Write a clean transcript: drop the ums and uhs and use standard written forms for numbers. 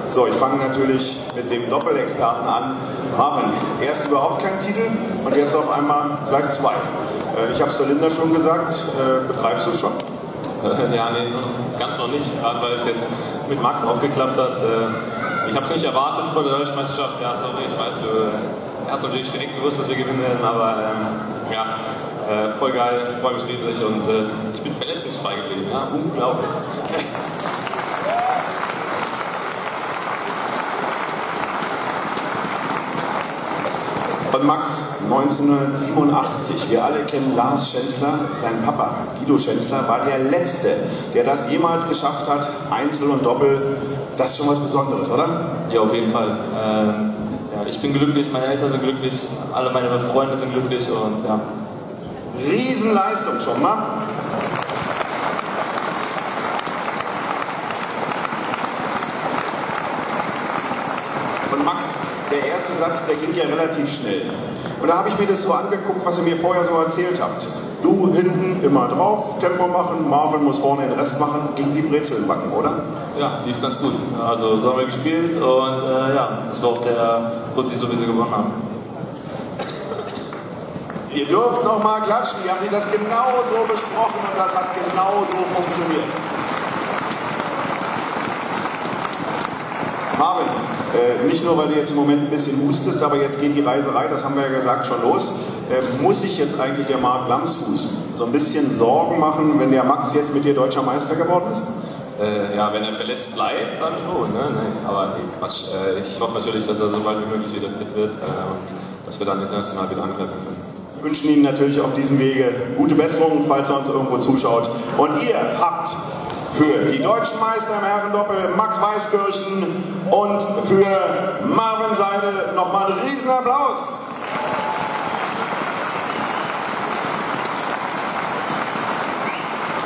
So, ich fange natürlich mit dem Doppelexperten an. Marvin, erst überhaupt keinen Titel und jetzt auf einmal gleich zwei. Ich habe es der Linda schon gesagt, begreifst du es schon? Ja, nee, ganz noch nicht, gerade weil es jetzt mit Max auch geklappt hat. Ich habe es nicht erwartet vor der Deutschen Meisterschaft. Ja, sorry, ich weiß, du hast natürlich direkt gewusst, was wir gewinnen werden, aber ja, voll geil, ich freue mich riesig und ich bin verletzungsfrei geblieben, ja, unglaublich. Und Max, 1987, wir alle kennen Lars Schänzler, sein Papa Guido Schänzler war der Letzte, der das jemals geschafft hat, Einzel und Doppel. Das ist schon was Besonderes, oder? Ja, auf jeden Fall. Ja, ich bin glücklich, meine Eltern sind glücklich, alle meine Freunde sind glücklich und ja. Riesenleistung schon mal. Und Max, der erste Satz, der ging ja relativ schnell. Und da habe ich mir das so angeguckt, was ihr mir vorher so erzählt habt. Du hinten immer drauf, Tempo machen, Marvin muss vorne den Rest machen, ging wie Brezeln backen, oder? Ja, lief ganz gut. Also so haben wir gespielt und ja, das war auch der Grund, wieso wir sie gewonnen haben. Ihr dürft noch mal klatschen, wir haben das genau so besprochen und das hat genau so funktioniert. Marvin, nicht nur, weil du jetzt im Moment ein bisschen hustest, aber jetzt geht die Reiserei, das haben wir ja gesagt, schon los. Muss sich jetzt eigentlich der Marc Lamsfuß so ein bisschen Sorgen machen, wenn der Max jetzt mit dir Deutscher Meister geworden ist? Ja, wenn er verletzt bleibt, dann schon, ne? Nee, aber nee, Quatsch. Ich hoffe natürlich, dass er so bald wie möglich wieder fit wird und dass wir dann international wieder angreifen können. Wir wünschen Ihnen natürlich auf diesem Wege gute Besserung, falls er uns irgendwo zuschaut. Und ihr habt für die deutschen Meister im Herrendoppel Max Weiskirchen und für Marvin Seidel nochmal einen riesen Applaus.